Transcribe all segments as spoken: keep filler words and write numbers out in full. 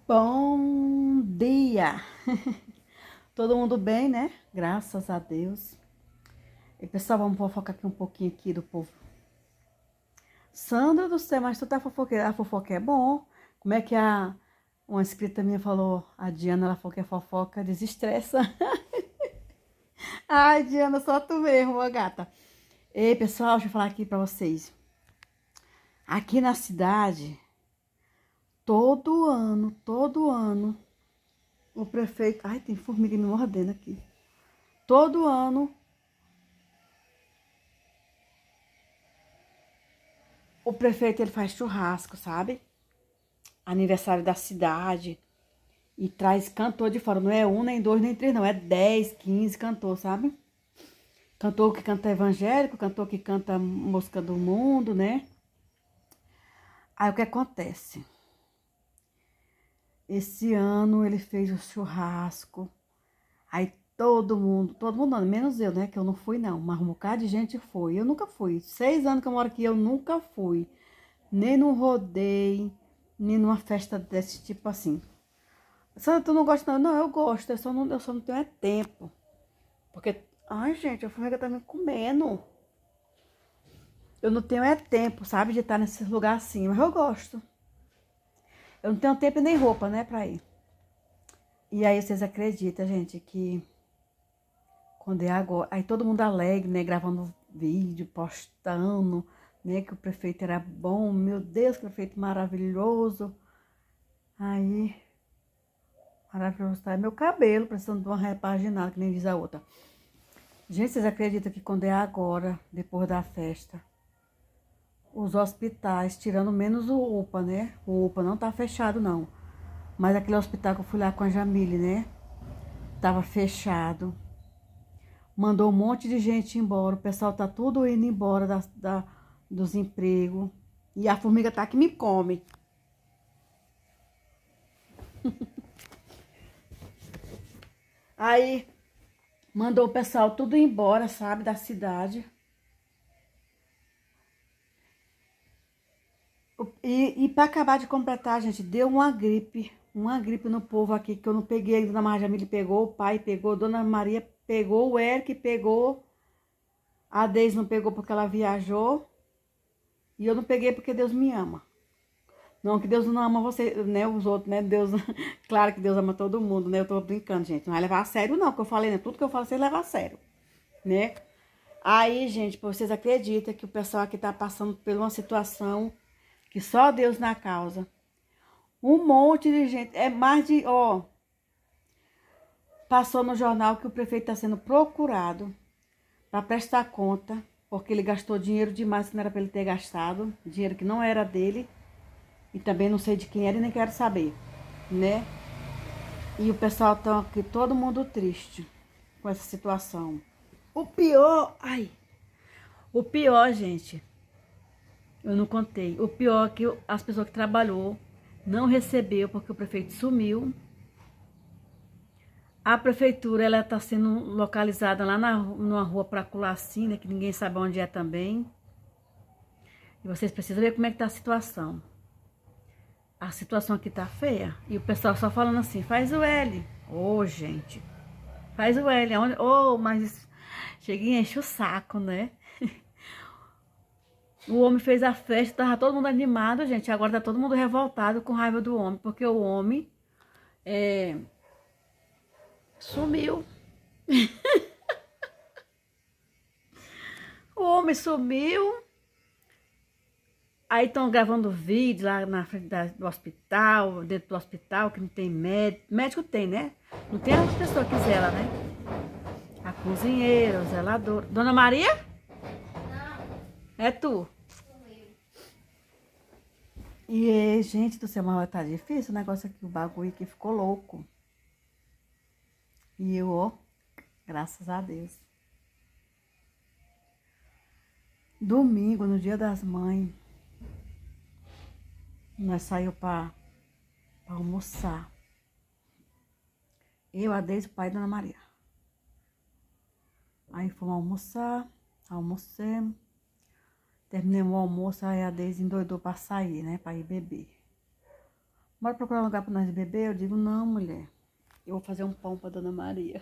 Bom dia! Todo mundo bem, né? Graças a Deus. E pessoal, vamos fofocar aqui um pouquinho aqui do povo. Sandra do céu, mas tu tá fofoqueira. A fofoca é bom. Como é que a uma inscrita minha falou? A Diana, ela falou que a fofoca desestressa. Ai, Diana, só tu mesmo, ó, gata. Ei, pessoal, deixa eu falar aqui pra vocês. Aqui na cidade, todo ano, todo ano, o prefeito... Ai, tem formiga me mordendo aqui. Todo ano, o prefeito ele faz churrasco, sabe? Aniversário da cidade. E traz cantor de fora. Não é um, nem dois, nem três, não. É dez, quinze cantor, sabe? Cantor que canta evangélico, cantor que canta música do mundo, né? Aí o que acontece? Esse ano ele fez o churrasco. Aí todo mundo, todo mundo não, menos eu, né? Que eu não fui não, mas um bocado de gente foi. Eu nunca fui. Seis anos que eu moro aqui, eu nunca fui. Nem num rodeio, nem numa festa desse tipo assim. Sandra, tu não gosta não? Não, eu gosto. Eu só não, eu só não tenho é tempo. Porque, ai gente, a formiga tá me comendo. Eu não tenho é tempo, sabe? De estar nesse lugar assim, mas eu gosto. Eu não tenho tempo nem roupa, né, pra ir. E aí vocês acreditam, gente, que quando é agora, aí todo mundo alegre, né, gravando vídeo, postando, né, que o prefeito era bom, meu Deus, que prefeito maravilhoso. Aí, maravilhoso tá meu cabelo, precisando de uma repaginada, que nem diz a outra. Gente, vocês acreditam que quando é agora, depois da festa, os hospitais, tirando menos o UPA, né, o UPA não tá fechado não, mas aquele hospital que eu fui lá com a Jamile, né, tava fechado. Mandou um monte de gente embora. O pessoal tá tudo indo embora da, da, dos empregos. E a formiga tá que me come. Aí, mandou o pessoal tudo embora, sabe, da cidade. E, e pra acabar de completar, gente, deu uma gripe. Uma gripe no povo aqui, que eu não peguei ainda. Dona Maria Jamile pegou, o pai pegou, Dona Maria pegou, o Eric pegou. A Deise não pegou porque ela viajou. E eu não peguei porque Deus me ama. Não, que Deus não ama você, né, os outros, né, Deus, claro que Deus ama todo mundo, né, eu tô brincando, gente, não vai levar a sério não, que eu falei, né, tudo que eu falo, vocês levam a sério, né. Aí, gente, vocês acreditam que o pessoal aqui tá passando por uma situação que só Deus na causa. Um monte de gente, é mais de, ó, passou no jornal que o prefeito tá sendo procurado para prestar conta, porque ele gastou dinheiro demais que não era para ele ter gastado, dinheiro que não era dele. E também não sei de quem era e nem quero saber, né? E o pessoal tá aqui, todo mundo triste com essa situação. O pior, ai, o pior, gente, eu não contei. O pior é que as pessoas que trabalhou não recebeu porque o prefeito sumiu. A prefeitura, ela tá sendo localizada lá na, numa rua Praculacina, que ninguém sabe onde é também. E vocês precisam ver como é que tá a situação. A situação aqui tá feia. E o pessoal só falando assim, faz o L. Ô, oh, gente. Faz o L. Ô, oh, mas cheguei e enche o saco, né? O homem fez a festa, tava todo mundo animado, gente. Agora tá todo mundo revoltado com raiva do homem. Porque o homem é, sumiu. O homem sumiu. Aí estão gravando vídeo lá na frente da, do hospital, dentro do hospital, que não tem médico. Médico tem, né? Não tem as pessoas que zela, né? A cozinheira, o zelador. Dona Maria? Não. É tu? E, gente do céu, mas tá difícil o negócio aqui, o bagulho aqui ficou louco. E eu, ó, graças a Deus. Domingo, no dia das mães, nós saímos para almoçar. Eu, a Deise, o pai e Dona Maria. Aí fomos almoçar, almocemos. Terminamos o almoço, aí a Deise endoidou para sair, né? Para ir beber. Bora procurar um lugar pra nós beber? Eu digo, não, mulher. Eu vou fazer um pão pra Dona Maria.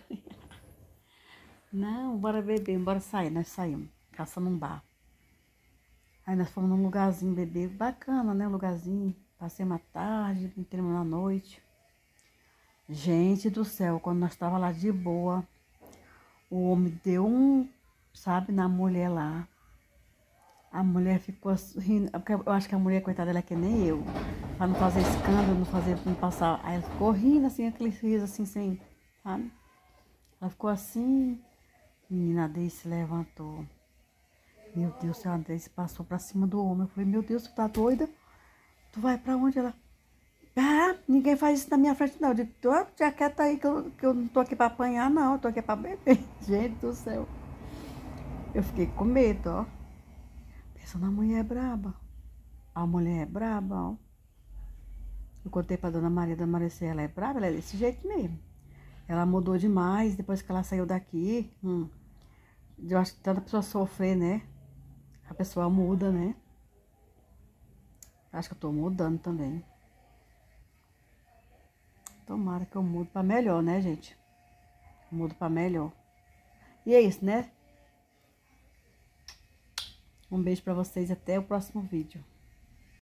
Não, bora beber, bora sair. Nós saímos, caçando um bar. Aí nós fomos num lugarzinho beber, bacana, né? Um lugarzinho. Passei uma tarde, terminou a noite. Gente do céu, quando nós tava lá de boa, o homem deu um, sabe, na mulher lá. A mulher ficou rindo, porque eu acho que a mulher, coitada, ela é que nem eu. Pra não fazer escândalo, não fazer, não passar. Aí ela ficou rindo assim, aquele riso assim, sem, sabe? Ela ficou assim, menina, a Deise se levantou. Meu Deus do céu, a Deise passou pra cima do homem. Eu falei, meu Deus, tu tá doida? Tu vai pra onde? Ela, ah, ninguém faz isso na minha frente, não. Eu digo, tô, já quieta aí, que eu, que eu não tô aqui pra apanhar, não. Eu tô aqui pra beber. Gente do céu. Eu fiquei com medo, ó. Pensa na mulher braba. A mulher é braba, ó. Eu contei pra Dona Maria, Dona Maria, se ela é brava, ela é desse jeito mesmo. Ela mudou demais depois que ela saiu daqui. Hum. Eu acho que tanta pessoa sofrer, né? A pessoa muda, né? Acho que eu tô mudando também. Tomara que eu mude pra melhor, né, gente? Mudo pra melhor. E é isso, né? Um beijo pra vocês e até o próximo vídeo.